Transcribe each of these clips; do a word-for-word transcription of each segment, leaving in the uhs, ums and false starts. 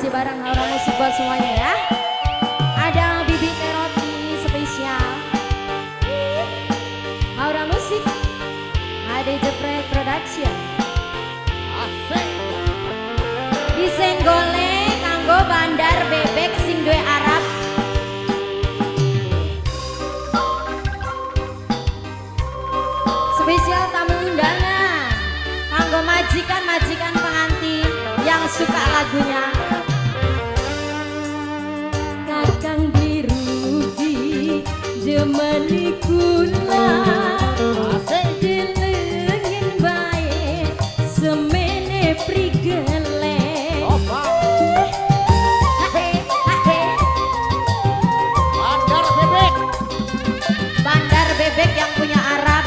kasih barang Aura Musik buat semuanya ya. Ada bibit roti spesial Aura Musik, ada Jepret Production. Asik. Disenggole kanggo bandar bebek sing duwe Arab. Spesial tamu undangan kanggo majikan-majikan pengantin yang suka lagunya. Kakang dirugi jemeni kula delengin bae semene prigele. Bandar bebek. Bandar bebek yang punya Arab.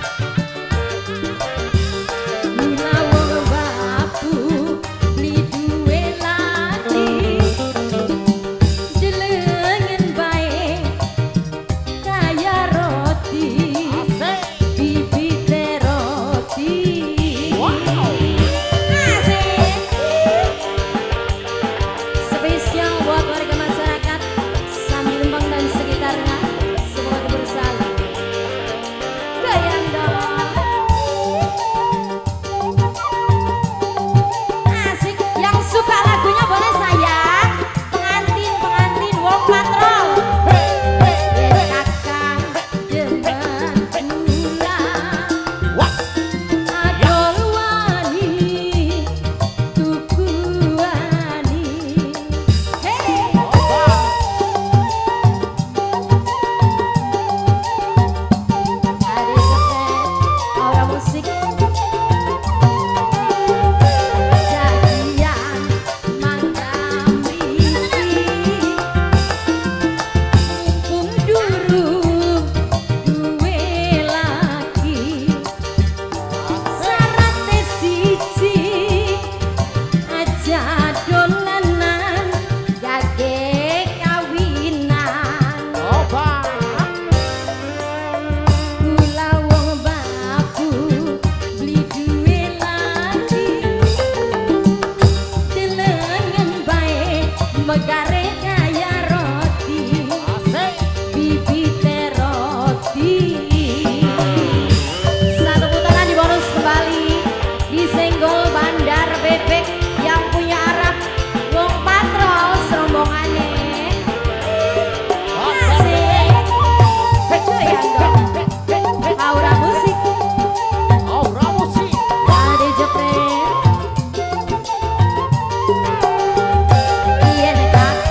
Megare kaya roti, bibit roti. Satu putaran di bonus kembali disenggol bandar bebek yang punya Arab. Wong patrol rombongane. Asik. Goyang dong. Aura Musik. Aura Musik. Ada Jepret. Iya nek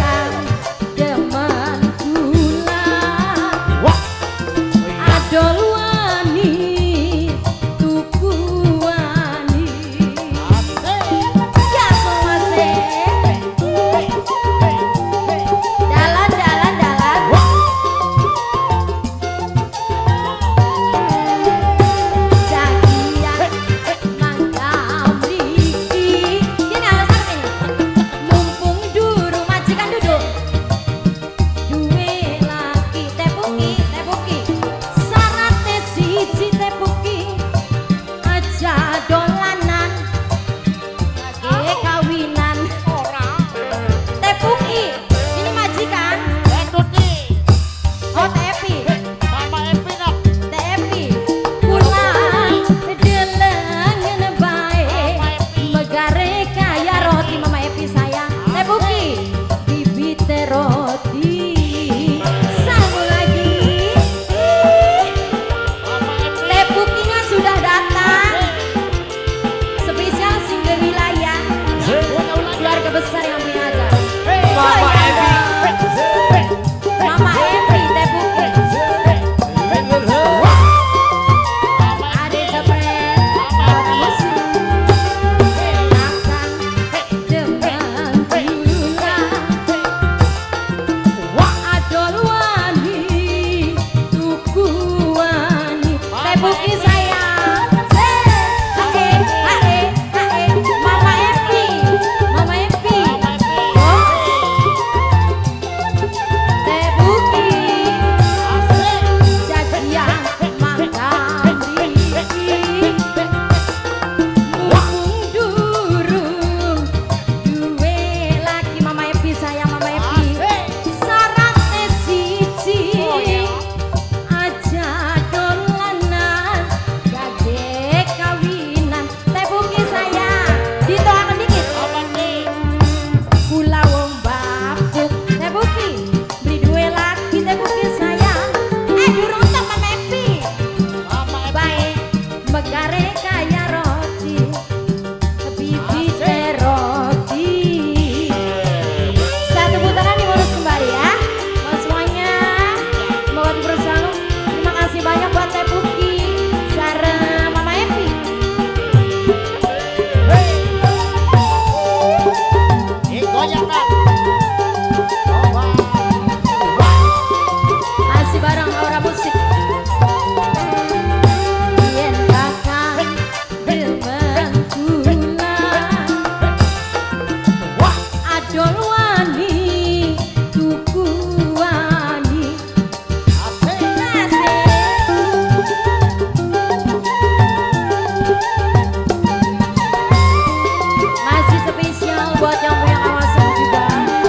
buat yang punya kawasan juga.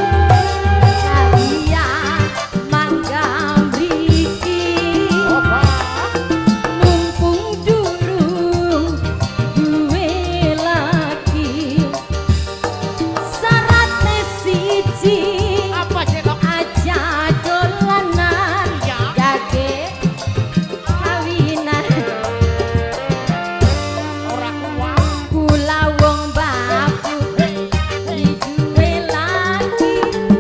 Nadia mangga mriki mumpung durung duwe lagi. Syaratnya siji Apa sih kok? aja dolanan gage kawinan. Orang kuat. Kula wong babu diduwe lagi.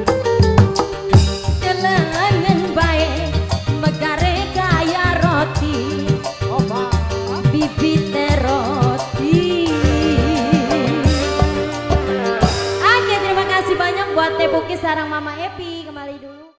Delengen bae megare kaya roti. Oba. Bibite roti. Oke, terima kasih banyak buat Teh Pukis sarang Mama Epi. Kembali dulu.